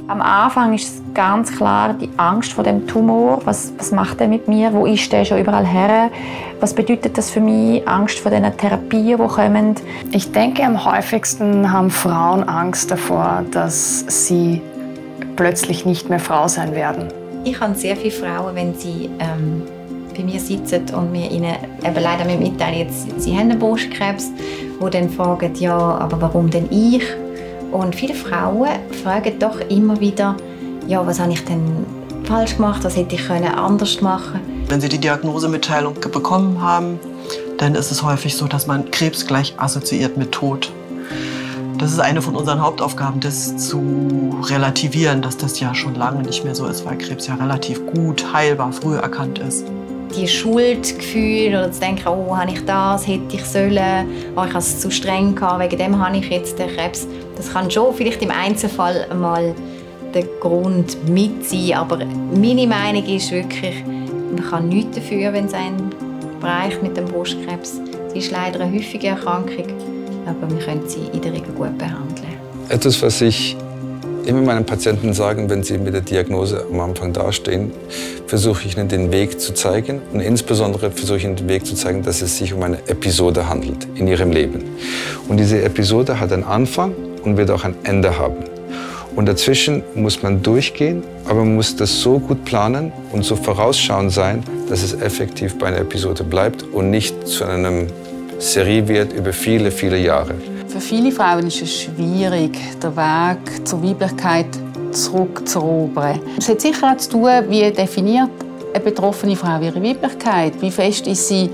Am Anfang ist es ganz klar die Angst vor dem Tumor. Was macht er mit mir? Wo ist der schon überall her? Was bedeutet das für mich? Angst vor den Therapien, die kommen? Ich denke, am häufigsten haben Frauen Angst davor, dass sie plötzlich nicht mehr Frau sein werden. Ich habe sehr viele Frauen, wenn sie bei mir sitzen und mir ihnen eben leider mitteilen, jetzt, sie haben einen Brustkrebs, die dann fragen, ja, aber warum denn ich? Und viele Frauen fragen doch immer wieder, ja, was habe ich denn falsch gemacht, was hätte ich anders machen können? Wenn Sie die Diagnosemitteilung bekommen haben, dann ist es häufig so, dass man Krebs gleich assoziiert mit Tod. Das ist eine von unseren Hauptaufgaben, das zu relativieren, dass das ja schon lange nicht mehr so ist, weil Krebs ja relativ gut heilbar, früh erkannt ist. Die Schuldgefühle oder zu denken, oh, habe ich das, hätte ich sollen, oh, ich habe es zu streng gehabt, wegen dem habe ich jetzt den Krebs. Das kann schon vielleicht im Einzelfall mal der Grund mit sein, aber meine Meinung ist wirklich, man kann nichts dafür, wenn es einen Bereich mit dem Brustkrebs. Es ist leider eine häufige Erkrankung, aber wir können sie in der Regel gut behandeln. Etwas, was ich immer meinen Patienten sage, wenn sie mit der Diagnose am Anfang dastehen, versuche ich ihnen den Weg zu zeigen. Und insbesondere versuche ich ihnen den Weg zu zeigen, dass es sich um eine Episode handelt in ihrem Leben. Und diese Episode hat einen Anfang und wird auch ein Ende haben. Und dazwischen muss man durchgehen, aber man muss das so gut planen und so vorausschauend sein, dass es effektiv bei einer Episode bleibt und nicht zu einer Serie wird über viele, viele Jahre. Für viele Frauen ist es schwierig, den Weg zur Weiblichkeit zurückzuerobern. Es hat sicher auch zu tun, wie definiert eine betroffene Frau ihre Weiblichkeit. Wie fest ist sie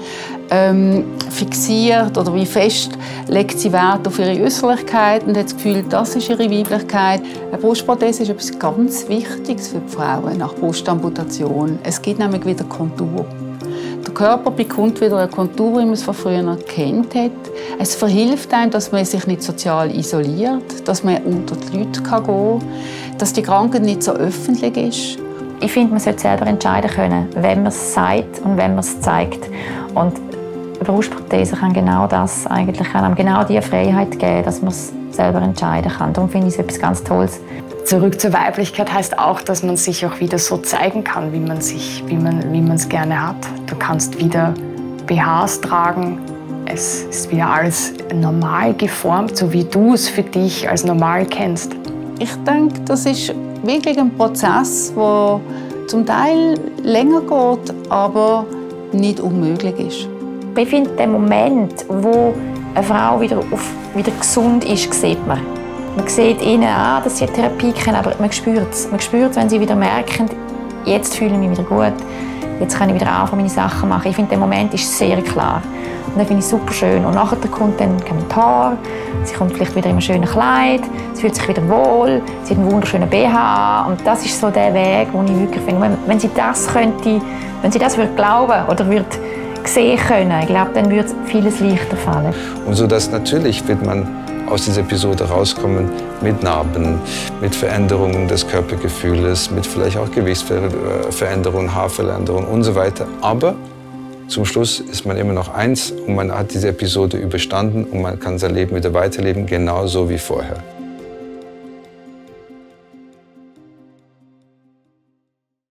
fixiert oder wie fest legt sie Wert auf ihre Äußerlichkeit und hat das Gefühl, das ist ihre Weiblichkeit. Eine Brustprothese ist etwas ganz Wichtiges für die Frauen nach Brustamputation. Es gibt nämlich wieder Kontur. Der Körper bekommt wieder eine Kontur, wie man es von früher kennt hat. Es verhilft einem, dass man sich nicht sozial isoliert, dass man unter die Leute gehen kann, dass die Krankheit nicht so öffentlich ist. Ich finde, man sollte selber entscheiden können, wenn man es sagt und wenn man es zeigt. Und eine Brustprothese kann genau das eigentlich, kann einem genau die Freiheit geben, dass man es selber entscheiden kann. Darum finde ich es etwas ganz Tolles. Zurück zur Weiblichkeit heißt auch, dass man sich auch wieder so zeigen kann, wie man es gerne hat. Du kannst wieder BHs tragen. Es ist wieder alles normal geformt, so wie du es für dich als normal kennst. Ich denke, das ist wirklich ein Prozess, der zum Teil länger geht, aber nicht unmöglich ist. Ich finde, den Moment, wo eine Frau wieder gesund ist, sieht man. Man sieht ihnen an, dass sie eine Therapie kennen, aber man spürt es. Man spürt es, wenn sie wieder merken, jetzt fühle ich mich wieder gut, jetzt kann ich wieder anfangen, meine Sachen machen. Ich finde, der Moment ist sehr klar. Und das finde ich super schön. Und nachher kommt dann ein Kommentar, sie kommt vielleicht wieder in einem schönen Kleid, sie fühlt sich wieder wohl, sie hat einen wunderschönen BH. Und das ist so der Weg, den ich wirklich finde. Wenn sie das könnte, wenn sie das würde glauben oder würde sehen können, ich glaube, dann würde vieles leichter fallen. Und so dass natürlich wird man aus dieser Episode rauskommen mit Narben, mit Veränderungen des Körpergefühls, mit vielleicht auch Gewichtsveränderungen, Haarveränderungen und so weiter. Aber zum Schluss ist man immer noch eins und man hat diese Episode überstanden und man kann sein Leben wieder weiterleben, genauso wie vorher.